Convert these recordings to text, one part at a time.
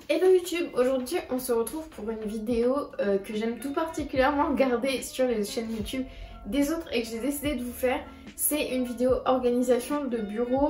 Hello YouTube, aujourd'hui on se retrouve pour une vidéo que j'aime tout particulièrement regarder sur les chaînes YouTube des autres et que j'ai décidé de vous faire. C'est une vidéo organisation de bureau,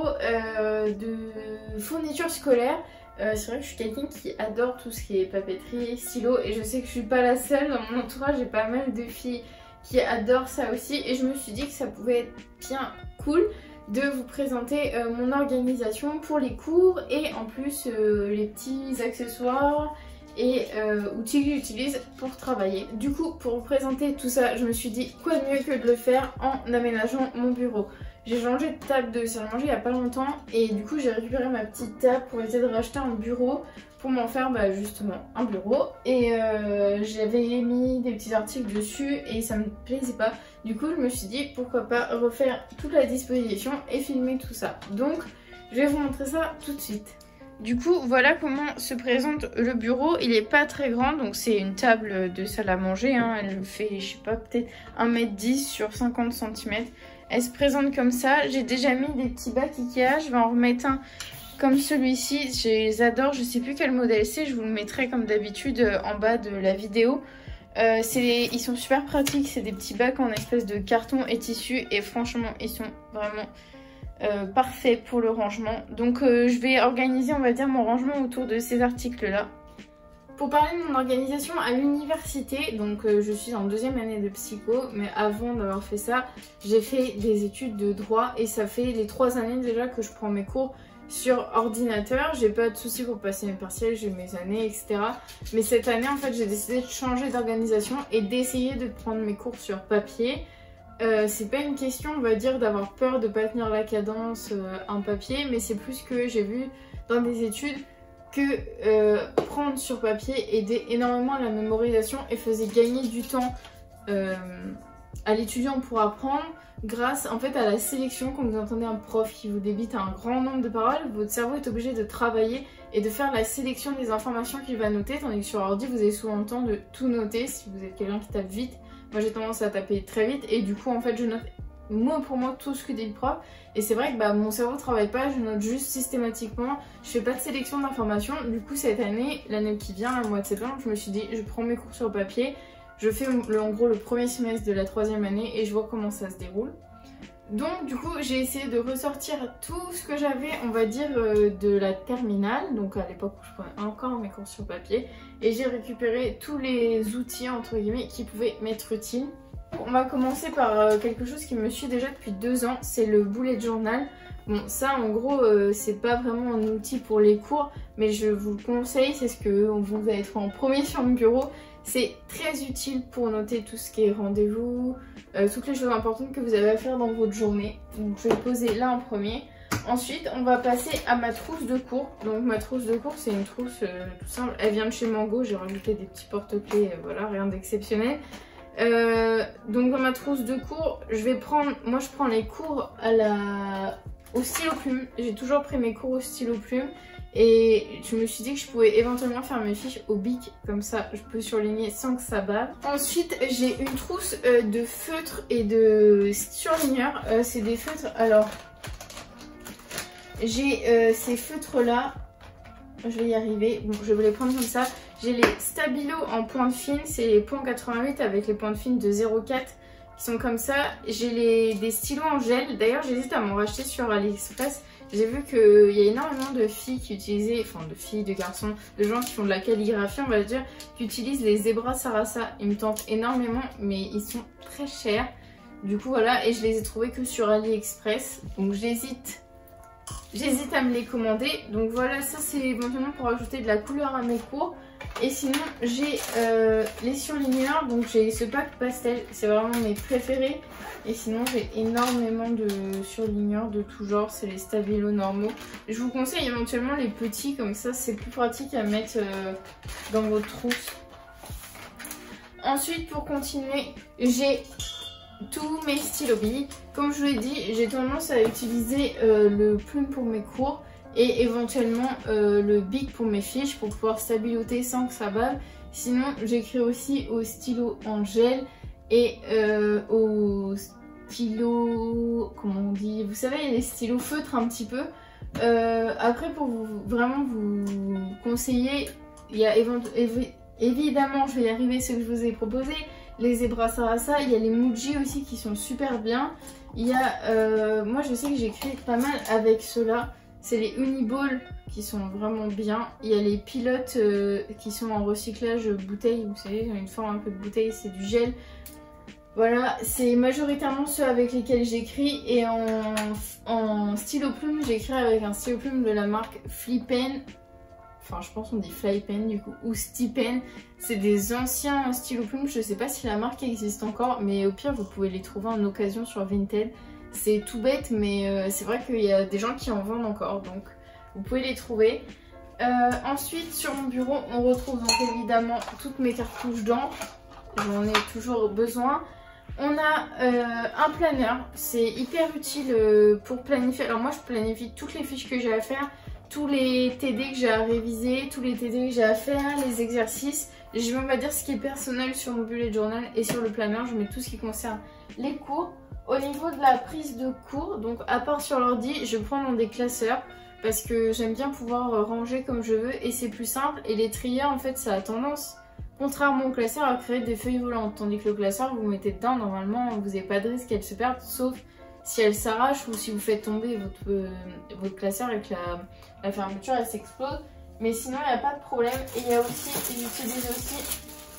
de fourniture scolaire. C'est vrai que je suis quelqu'un qui adore tout ce qui est papeterie, stylo, et je sais que je suis pas la seule. Dans mon entourage j'ai pas mal de filles qui adorent ça aussi, et je me suis dit que ça pouvait être bien cool de vous présenter mon organisation pour les cours et en plus les petits accessoires et outils que j'utilise pour travailler. Du coup, pour vous présenter tout ça, je me suis dit quoi de mieux que de le faire en aménageant mon bureau. J'ai changé de table de salle à manger il n'y a pas longtemps et du coup j'ai récupéré ma petite table pour essayer de racheter un bureau pour m'en faire justement un bureau, et j'avais mis des petits articles dessus et ça me plaisait pas. Du coup je me suis dit pourquoi pas refaire toute la disposition et filmer tout ça. Donc je vais vous montrer ça tout de suite. Du coup voilà comment se présente le bureau. Il est pas très grand, donc c'est une table de salle à manger, hein. Elle fait je sais pas, peut-être 1m10 sur 50 cm. Elle se présente comme ça. J'ai déjà mis des petits bacs Ikea, je vais en remettre un comme celui-ci, je les adore, je sais plus quel modèle c'est, je vous le mettrai comme d'habitude en bas de la vidéo. Ils sont super pratiques, c'est des petits bacs en espèce de carton et tissu, et franchement ils sont vraiment parfaits pour le rangement. Donc je vais organiser, on va dire, mon rangement autour de ces articles là. Pour parler de mon organisation à l'université, donc je suis en 2e année de psycho, mais avant d'avoir fait ça, j'ai fait des études de droit et ça fait les 3 années déjà que je prends mes cours sur ordinateur. J'ai pas de soucis pour passer mes partiels, j'ai mes années, etc. Mais cette année, en fait, j'ai décidé de changer d'organisation et d'essayer de prendre mes cours sur papier. C'est pas une question, on va dire, d'avoir peur de pas tenir la cadence en papier, mais c'est plus que j'ai vu dans des études que prendre sur papier aidait énormément à la mémorisation et faisait gagner du temps à l'étudiant pour apprendre, grâce en fait à la sélection. Quand vous entendez un prof qui vous débite un grand nombre de paroles, votre cerveau est obligé de travailler et de faire la sélection des informations qu'il va noter, tandis que sur ordi vous avez souvent le temps de tout noter si vous êtes quelqu'un qui tape vite. Moi j'ai tendance à taper très vite et du coup en fait je note mot pour mot tout ce que dit le prof, et c'est vrai que mon cerveau travaille pas, je note juste systématiquement, je fais pas de sélection d'informations. Du coup cette année, l'année qui vient, le mois de septembre, je me suis dit je prends mes cours sur papier, je fais en gros le premier semestre de la 3e année et je vois comment ça se déroule. Donc du coup j'ai essayé de ressortir tout ce que j'avais, on va dire, de la terminale, donc à l'époque où je prenais encore mes cours sur papier, et j'ai récupéré tous les outils entre guillemets qui pouvaient m'être utiles. On va commencer par quelque chose qui me suit déjà depuis 2 ans, c'est le bullet journal. Bon, ça en gros c'est pas vraiment un outil pour les cours, mais je vous le conseille, c'est ce que vous allez trouver en premier sur mon bureau. C'est très utile pour noter tout ce qui est rendez-vous, toutes les choses importantes que vous avez à faire dans votre journée. Donc je vais le poser là en premier. Ensuite on va passer à ma trousse de cours. Donc ma trousse de cours c'est une trousse tout simple, elle vient de chez Mango, j'ai rajouté des petits porte-clés, voilà, rien d'exceptionnel. Donc dans ma trousse de cours, moi je prends les cours au stylo plume. J'ai toujours pris mes cours au stylo plume et je me suis dit que je pouvais éventuellement faire mes fiches au bic, comme ça je peux surligner sans que ça bave. Ensuite j'ai une trousse de feutres et de surligneurs. C'est des feutres, alors j'ai ces feutres là, je vais y arriver, bon, je vais les prendre comme ça. J'ai les Stabilo en pointe fine, c'est les points 88 avec les pointes fines de 0,4 qui sont comme ça. J'ai des stylos en gel, d'ailleurs j'hésite à m'en racheter sur AliExpress. J'ai vu qu'il y a énormément de filles qui utilisaient, enfin de filles, de garçons, de gens qui font de la calligraphie on va dire, qui utilisent les Zebra Sarasa. Ils me tentent énormément mais ils sont très chers. Du coup voilà, et je les ai trouvés que sur AliExpress, donc j'hésite à me les commander. Donc voilà, ça c'est éventuellement pour ajouter de la couleur à mes cours. Et sinon j'ai les surligneurs, donc j'ai ce pack pastel, c'est vraiment mes préférés. Et sinon j'ai énormément de surligneurs de tout genre, c'est les Stabilo normaux. Je vous conseille éventuellement les petits, comme ça c'est plus pratique à mettre dans votre trousse. Ensuite pour continuer, j'ai tous mes stylos billes. Comme je vous l'ai dit, j'ai tendance à utiliser le plume pour mes cours et éventuellement le bic pour mes fiches pour pouvoir stabiloter sans que ça bave. Sinon j'écris aussi au stylo en gel et au stylo, comment on dit, vous savez, les stylos feutres un petit peu. Après pour vraiment vous conseiller il y a évidemment, je vais y arriver, ce que je vous ai proposé, les Zebra Sarasa, il y a les Muji aussi qui sont super bien. Il y a, moi je sais que j'ai créé pas mal avec ceux-là, c'est les Uniball qui sont vraiment bien. Il y a les pilotes qui sont en recyclage bouteille, vous savez, une forme un peu de bouteille, c'est du gel. Voilà, c'est majoritairement ceux avec lesquels j'écris et en stylo plume, j'écris avec un stylo plume de la marque Flipen. Enfin, je pense qu'on dit Flypen du coup, ou Stipen. C'est des anciens stylos plumes, je sais pas si la marque existe encore, mais au pire vous pouvez les trouver en occasion sur Vinted. C'est tout bête, mais c'est vrai qu'il y a des gens qui en vendent encore, donc vous pouvez les trouver. Ensuite, sur mon bureau, on retrouve donc évidemment toutes mes cartouches d'encre. J'en ai toujours besoin. On a un planeur, c'est hyper utile pour planifier. Alors moi je planifie toutes les fiches que j'ai à faire, tous les TD que j'ai à réviser, tous les TD que j'ai à faire, les exercices. Je vais on va dire ce qui est personnel sur mon bullet journal et sur le planeur, je mets tout ce qui concerne les cours. Au niveau de la prise de cours, donc à part sur l'ordi, je prends dans des classeurs parce que j'aime bien pouvoir ranger comme je veux et c'est plus simple. Et les trieurs en fait ça a tendance, contrairement au classeur, à créer des feuilles volantes. Tandis que le classeur, vous mettez dedans, normalement, vous n'avez pas de risque qu'elle se perde, sauf si elle s'arrache ou si vous faites tomber votre classeur et que la fermeture, elle s'explose. Mais sinon, il n'y a pas de problème. Et il y a aussi, j'utilise aussi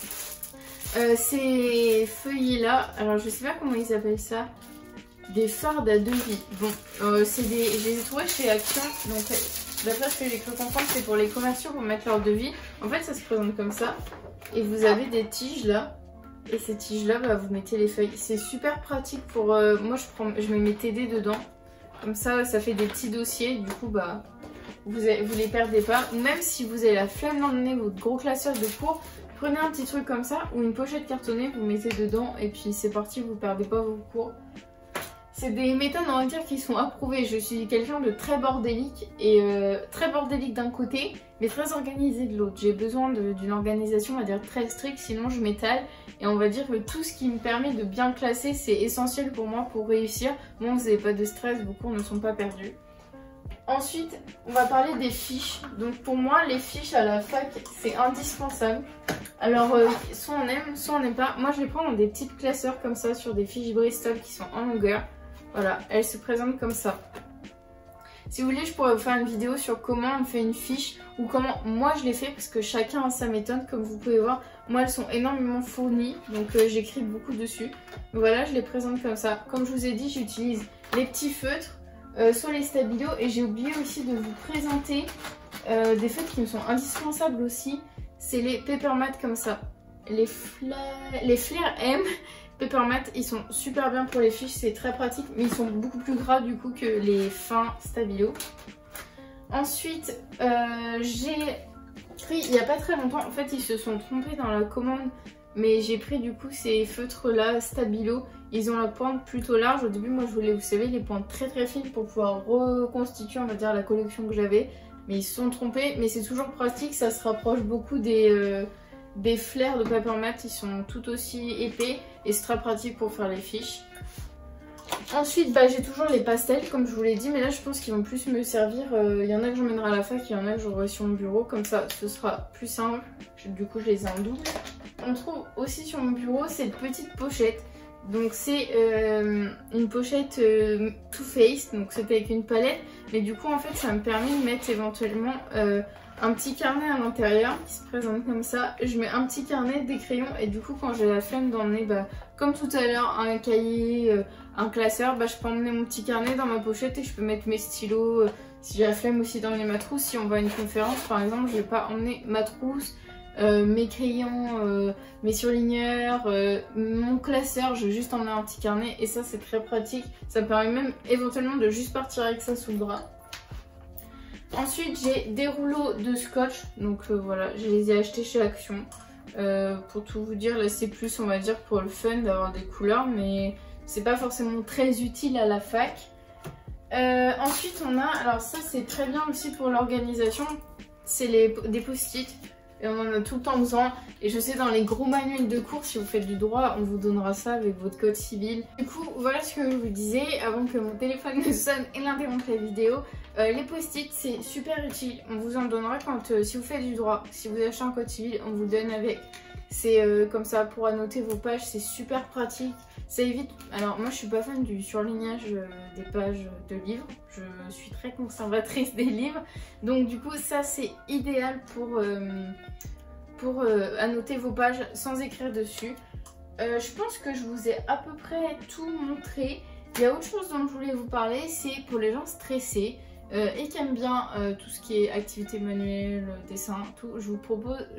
ces feuillets-là. Alors, je sais pas comment ils appellent ça. Des fardes à devis. Bon, je les ai trouvés chez Action. Donc, d'après ce que j'ai cru comprendre, c'est pour les commerciaux pour mettre leur devis. En fait, ça se présente comme ça. Et vous avez des tiges là. Et ces tiges là, bah, vous mettez les feuilles. C'est super pratique pour... moi, je mets mes TD dedans. Comme ça, ça fait des petits dossiers. Du coup, bah, vous les perdez pas. Ou même si vous avez la flemme d'emmener votre gros classeur de cours, prenez un petit truc comme ça ou une pochette cartonnée, vous mettez dedans. Et puis c'est parti, vous perdez pas vos cours. C'est des méthodes, on va dire, qui sont approuvées. Je suis quelqu'un de très bordélique et très bordélique d'un côté, mais très organisé de l'autre. J'ai besoin d'une organisation, on va dire, très stricte, sinon je m'étale. Et on va dire que tout ce qui me permet de bien classer, c'est essentiel pour moi pour réussir. Bon, vous n'avez pas de stress, vos cours ne sont pas perdus. Ensuite, on va parler des fiches. Donc pour moi, les fiches à la fac, c'est indispensable. Alors, soit on aime, soit on n'aime pas. Moi, je les prends dans des petits classeurs comme ça, sur des fiches Bristol qui sont en longueur. Voilà, elles se présentent comme ça. Si vous voulez, je pourrais vous faire une vidéo sur comment on fait une fiche ou comment moi je l'ai fait parce que chacun a sa méthode. Comme vous pouvez voir, moi elles sont énormément fournies, donc j'écris beaucoup dessus. Donc voilà, je les présente comme ça. Comme je vous ai dit, j'utilise les petits feutres, soit les stabilos, et j'ai oublié aussi de vous présenter des feutres qui me sont indispensables aussi. C'est les Papermat comme ça. Les Flair M. Papermat, ils sont super bien pour les fiches, c'est très pratique, mais ils sont beaucoup plus gras du coup que les fins Stabilo. Ensuite, j'ai pris, il n'y a pas très longtemps, en fait ils se sont trompés dans la commande, mais j'ai pris du coup ces feutres là Stabilo. Ils ont la pointe plutôt large. Au début, moi je voulais, vous savez, les pointes très très fines pour pouvoir reconstituer, on va dire, la collection que j'avais. Mais ils se sont trompés, mais c'est toujours pratique, ça se rapproche beaucoup des flares de Papermat, ils sont tout aussi épais et c'est très pratique pour faire les fiches. Ensuite, bah, j'ai toujours les pastels comme je vous l'ai dit, mais là je pense qu'ils vont plus me servir. Il y en a que j'emmènerai à la fac, il y en a que j'aurai sur mon bureau, comme ça ce sera plus simple. Du coup je les ai en double. On trouve aussi sur mon bureau cette petite pochette. Donc c'est une pochette Too Faced, donc c'est avec une palette, mais du coup en fait ça me permet de mettre éventuellement un petit carnet à l'intérieur qui se présente comme ça. Je mets un petit carnet, des crayons, et du coup quand j'ai la flemme d'emmener, bah, comme tout à l'heure, un cahier, un classeur, bah, je peux emmener mon petit carnet dans ma pochette et je peux mettre mes stylos. Si j'ai la flemme aussi d'emmener ma trousse, si on va à une conférence par exemple, je vais pas emmener ma trousse, mes crayons, mes surligneurs, mon classeur, je vais juste emmener un petit carnet et ça c'est très pratique. Ça me permet même éventuellement de juste partir avec ça sous le bras. Ensuite j'ai des rouleaux de scotch, donc voilà, je les ai achetés chez Action. Pour tout vous dire, là c'est plus, on va dire, pour le fun d'avoir des couleurs, mais c'est pas forcément très utile à la fac. Ensuite on a, alors ça c'est très bien aussi pour l'organisation, c'est des post-it. Et on en a tout le temps besoin. Et je sais, dans les gros manuels de cours, si vous faites du droit, on vous donnera ça avec votre code civil. Du coup, voilà ce que je vous disais avant que mon téléphone ne sonne et l'interrompe la vidéo. Les post-it, c'est super utile. On vous en donnera quand si vous faites du droit. Si vous achetez un code civil, on vous le donne avec. C'est comme ça pour annoter vos pages, c'est super pratique. Ça évite... Alors moi je suis pas fan du surlignage des pages de livres. Je suis très conservatrice des livres. Donc du coup ça c'est idéal pour annoter vos pages sans écrire dessus. Je pense que je vous ai à peu près tout montré. Il y a autre chose dont je voulais vous parler, c'est pour les gens stressés et qui aiment bien tout ce qui est activité manuelle, dessin, tout. Je vous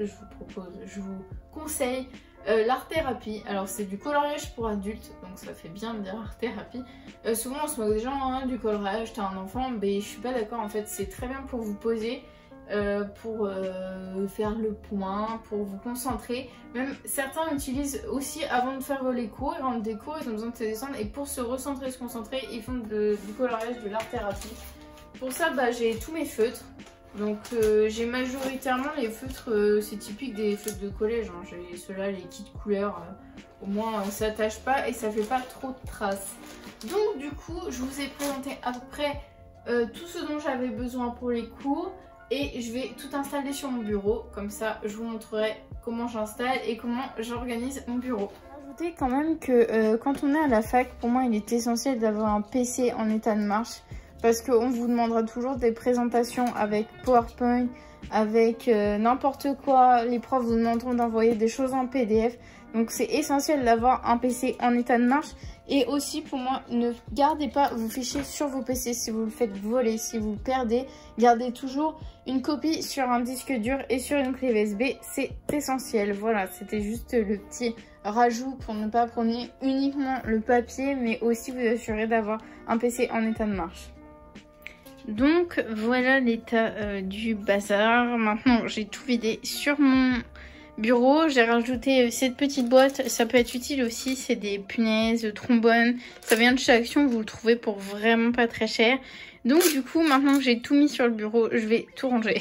conseille l'art-thérapie. Alors c'est du coloriage pour adultes, donc ça fait bien de dire art-thérapie. Souvent on se moque des gens, hein, du coloriage, t'as un enfant, mais je suis pas d'accord en fait, c'est très bien pour vous poser. Pour faire le point, pour vous concentrer. Même certains l'utilisent aussi avant de faire les cours. Ils rentrent des cours, ils ont besoin de se descendre et pour se recentrer, se concentrer, ils font du coloriage, de l'art-thérapie. Pour ça, bah, j'ai tous mes feutres. Donc j'ai majoritairement les feutres, c'est typique des feutres de collège. Hein. J'ai ceux-là, les kits couleurs. Au moins, on s'attache pas et ça fait pas trop de traces. Donc du coup, je vous ai présenté à peu près tout ce dont j'avais besoin pour les cours. Et je vais tout installer sur mon bureau, comme ça je vous montrerai comment j'installe et comment j'organise mon bureau. Ajoutez quand même que quand on est à la fac, pour moi il est essentiel d'avoir un PC en état de marche. Parce qu'on vous demandera toujours des présentations avec PowerPoint, avec n'importe quoi. Les profs vous demanderont d'envoyer des choses en PDF. Donc c'est essentiel d'avoir un PC en état de marche. Et aussi pour moi, ne gardez pas vos fichiers sur vos PC si vous le faites voler, si vous le perdez. Gardez toujours une copie sur un disque dur et sur une clé USB. C'est essentiel. Voilà, c'était juste le petit rajout pour ne pas prendre uniquement le papier, mais aussi vous assurer d'avoir un PC en état de marche. Donc voilà l'état du bazar. Maintenant j'ai tout vidé sur mon bureau. J'ai rajouté cette petite boîte. Ça peut être utile aussi. C'est des punaises, trombones. Ça vient de chez Action. Vous le trouvez pour vraiment pas très cher. Donc du coup maintenant que j'ai tout mis sur le bureau, je vais tout ranger.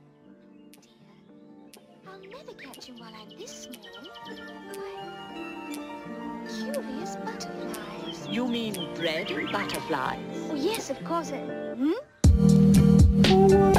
You mean bread and butterflies? Oh yes, of course.